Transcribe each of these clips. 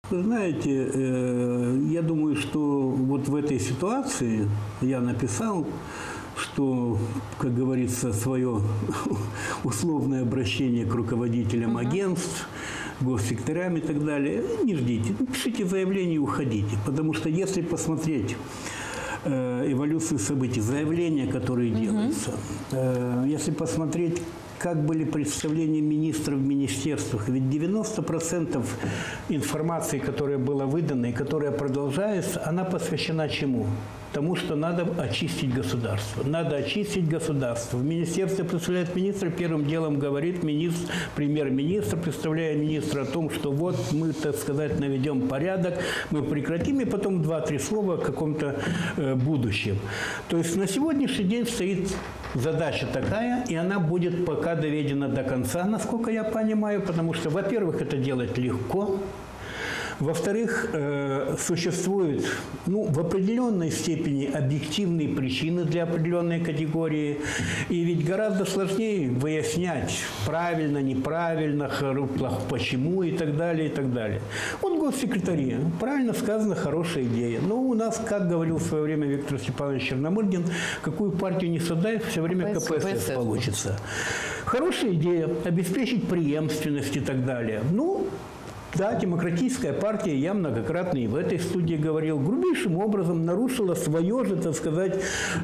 Вы знаете, я думаю, что вот в этой ситуации я написал, что, как говорится, свое условное обращение к руководителям агентств, госсекторям и так далее. Не ждите, пишите заявление и уходите. Потому что если посмотреть эволюцию событий, заявления, которые делаются, если посмотреть, как были представления министров в министерствах, ведь 90% информации, которая была выдана и которая продолжается, она посвящена чему? Тому, что надо очистить государство. Надо очистить государство. В министерстве представляет министр, первым делом говорит министр, премьер-министр, представляя министра о том, что вот мы, так сказать, наведем порядок, мы прекратим, и потом 2-3 слова о каком-то будущем. То есть на сегодняшний день стоит задача такая, и она будет пока доведена до конца, насколько я понимаю, потому что, во-первых, это делать легко. Во-вторых, существуют в определенной степени объективные причины для определенной категории. И ведь гораздо сложнее выяснять, правильно, неправильно, почему и так далее, и так далее. Вот госсекретари. Правильно сказано, хорошая идея. Но у нас, как говорил в свое время Виктор Степанович Черномырдин, какую партию не создай, все время КПСС получится. Хорошая идея – обеспечить преемственность и так далее. Да, демократическая партия, я многократно и в этой студии говорил, грубейшим образом нарушила свое же, так сказать,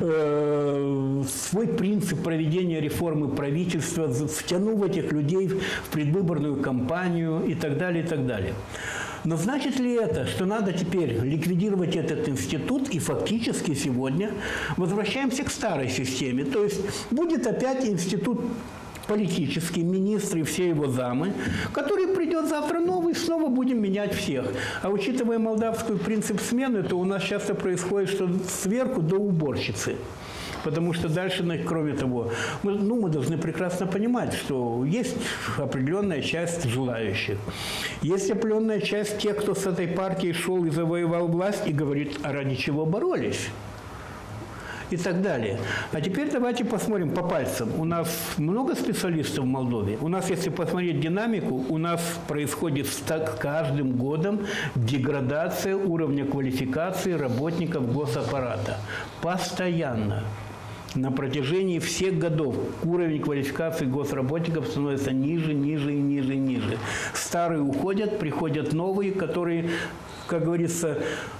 свой принцип проведения реформы правительства, втянув этих людей в предвыборную кампанию и так далее, и так далее. Но значит ли это, что надо теперь ликвидировать этот институт и фактически сегодня возвращаемся к старой системе? То есть будет опять институт политический, министр и все его замы, который придет завтра новый, снова будем менять всех. А учитывая молдавский принцип смены, то у нас часто происходит, что сверху до уборщицы. Потому что дальше, кроме того, мы должны прекрасно понимать, что есть определенная часть желающих. Есть определенная часть тех, кто с этой партией шел и завоевал власть, и говорит, а ради чего боролись? И так далее. А теперь давайте посмотрим по пальцам. У нас много специалистов в Молдове. У нас, если посмотреть динамику, у нас происходит с каждым годом деградация уровня квалификации работников госаппарата. Постоянно. На протяжении всех годов уровень квалификации госработников становится ниже, ниже и ниже и ниже. Старые уходят, приходят новые, которые, как говорится,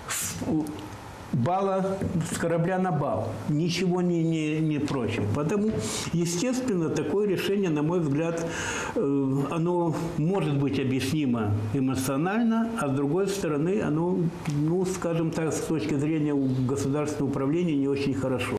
балла с корабля на бал. Ничего не прочее. Потому, естественно, такое решение, на мой взгляд, оно может быть объяснимо эмоционально, а с другой стороны, оно, скажем так, с точки зрения государственного управления не очень хорошо.